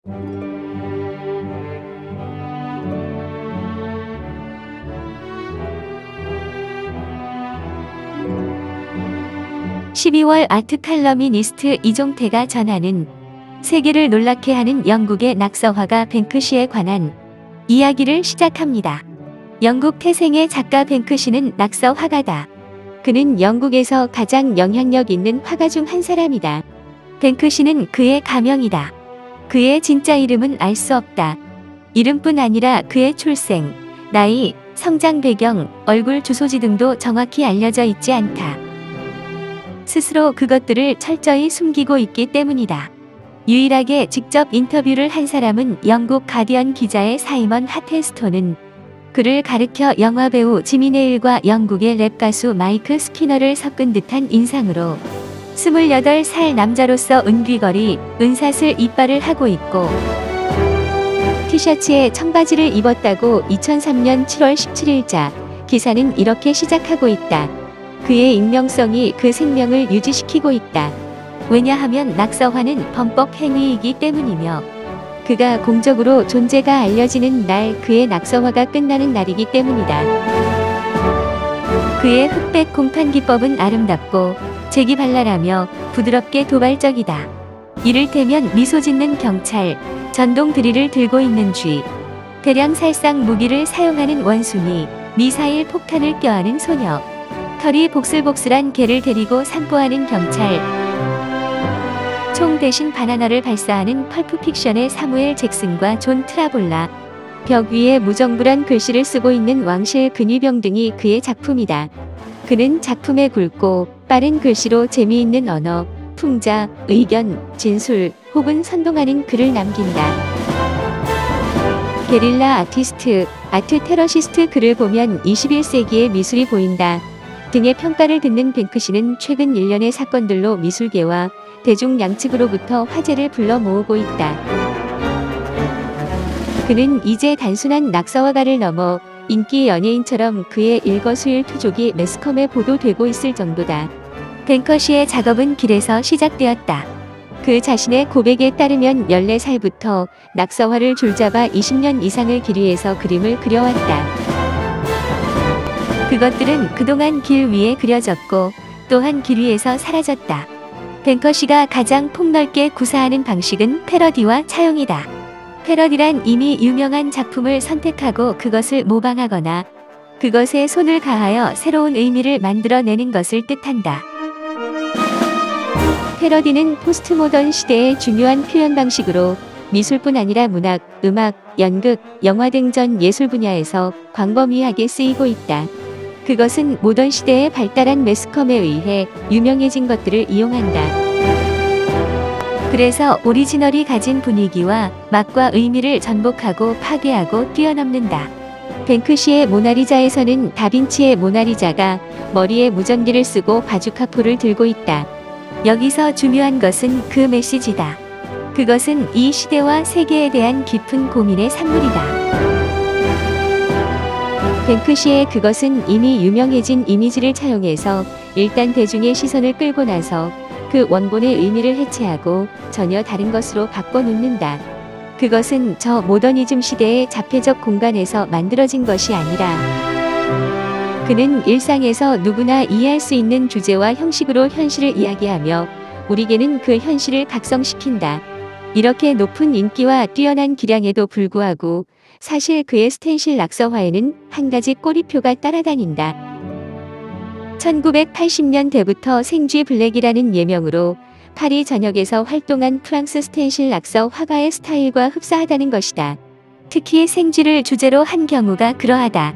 (12월) 아트 칼럼니스트 이종태가 전하는 세계를 놀랍게 하는 영국의 낙서화가 뱅크시에 관한 이야기를 시작합니다. 영국 태생의 작가 뱅크시는 낙서화가다. 그는 영국에서 가장 영향력 있는 화가 중 한 사람이다. 뱅크시는 그의 가명이다. 그의 진짜 이름은 알 수 없다. 이름뿐 아니라 그의 출생, 나이, 성장 배경, 얼굴 주소지 등도 정확히 알려져 있지 않다. 스스로 그것들을 철저히 숨기고 있기 때문이다. 유일하게 직접 인터뷰를 한 사람은 영국 가디언 기자의 사이먼 하텐스톤은 그를 가르쳐 영화배우 지미 네일과 영국의 랩 가수 마이크 스키너를 섞은 듯한 인상으로 28살 남자로서 은귀걸이, 은사슬 이빨을 하고 있고 티셔츠에 청바지를 입었다고 2003년 7월 17일자 기사는 이렇게 시작하고 있다. 그의 익명성이 그 생명을 유지시키고 있다. 왜냐하면 낙서화는 범법 행위이기 때문이며 그가 공적으로 존재가 알려지는 날 그의 낙서화가 끝나는 날이기 때문이다. 그의 흑백 공판 기법은 아름답고 재기발랄하며 부드럽게 도발적이다. 이를테면 미소 짓는 경찰, 전동 드릴을 들고 있는 쥐, 대량 살상 무기를 사용하는 원숭이, 미사일 폭탄을 껴안은 소녀, 털이 복슬복슬한 개를 데리고 산보하는 경찰, 총 대신 바나나를 발사하는 펄프픽션의 사무엘 잭슨과 존 트라볼라, 벽 위에 무정부란 글씨를 쓰고 있는 왕실 근위병 등이 그의 작품이다. 그는 작품에 굵고 빠른 글씨로 재미있는 언어, 풍자, 의견, 진술 혹은 선동하는 글을 남긴다. 게릴라 아티스트, 아트 테러시스트 그를 보면 21세기의 미술이 보인다. 등의 평가를 듣는 뱅크시는 최근 일련의 사건들로 미술계와 대중 양측으로부터 화제를 불러 모으고 있다. 그는 이제 단순한 낙서화가를 넘어 인기 연예인처럼 그의 일거수일투족이 매스컴에 보도되고 있을 정도다. 뱅크시의 작업은 길에서 시작되었다. 그 자신의 고백에 따르면 14살부터 낙서화를 줄잡아 20년 이상을 길 위에서 그림을 그려왔다. 그것들은 그동안 길 위에 그려졌고 또한 길 위에서 사라졌다. 뱅크시가 가장 폭넓게 구사하는 방식은 패러디와 차용이다. 패러디란 이미 유명한 작품을 선택하고 그것을 모방하거나 그것에 손을 가하여 새로운 의미를 만들어내는 것을 뜻한다. 패러디는 포스트모던 시대의 중요한 표현 방식으로 미술뿐 아니라 문학, 음악, 연극, 영화 등 전 예술 분야에서 광범위하게 쓰이고 있다. 그것은 모던 시대에 발달한 매스컴에 의해 유명해진 것들을 이용한다. 그래서 오리지널이 가진 분위기와 맛과 의미를 전복하고 파괴하고 뛰어넘는다. 뱅크시의 모나리자에서는 다빈치의 모나리자가 머리에 무전기를 쓰고 바주카포를 들고 있다. 여기서 중요한 것은 그 메시지다. 그것은 이 시대와 세계에 대한 깊은 고민의 산물이다. 뱅크시의 그것은 이미 유명해진 이미지를 차용해서 일단 대중의 시선을 끌고 나서 그 원본의 의미를 해체하고 전혀 다른 것으로 바꿔놓는다. 그것은 저 모더니즘 시대의 자폐적 공간에서 만들어진 것이 아니라 그는 일상에서 누구나 이해할 수 있는 주제와 형식으로 현실을 이야기하며 우리에게는 그 현실을 각성시킨다. 이렇게 높은 인기와 뛰어난 기량에도 불구하고 사실 그의 스텐실 낙서화에는 한 가지 꼬리표가 따라다닌다. 1980년대부터 생쥐 블랙이라는 예명으로 파리 전역에서 활동한 프랑스 스텐실 낙서 화가의 스타일과 흡사하다는 것이다. 특히 생쥐를 주제로 한 경우가 그러하다.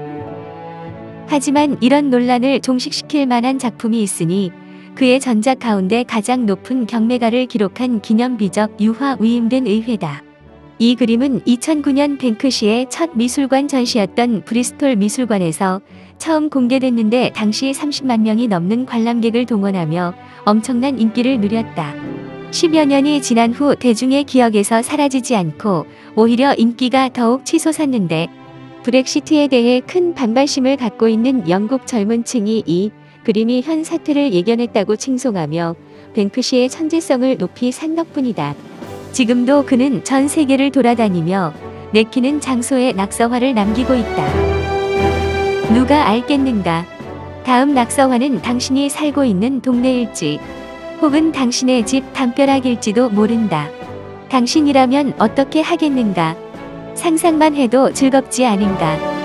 하지만 이런 논란을 종식시킬 만한 작품이 있으니 그의 전작 가운데 가장 높은 경매가를 기록한 기념비적 유화 위임된 의회다. 이 그림은 2009년 뱅크시의 첫 미술관 전시였던 브리스톨 미술관에서 처음 공개됐는데 당시 30만 명이 넘는 관람객을 동원하며 엄청난 인기를 누렸다. 10여 년이 지난 후 대중의 기억에서 사라지지 않고 오히려 인기가 더욱 치솟았는데 브렉시트에 대해 큰 반발심을 갖고 있는 영국 젊은 층이 이 그림이 현 사태를 예견했다고 칭송하며 뱅크시의 천재성을 높이 산 덕분이다. 지금도 그는 전 세계를 돌아다니며 내키는 장소에 낙서화를 남기고 있다. 누가 알겠는가? 다음 낙서화는 당신이 살고 있는 동네일지, 혹은 당신의 집 담벼락일지도 모른다. 당신이라면 어떻게 하겠는가? 상상만 해도 즐겁지 않은가?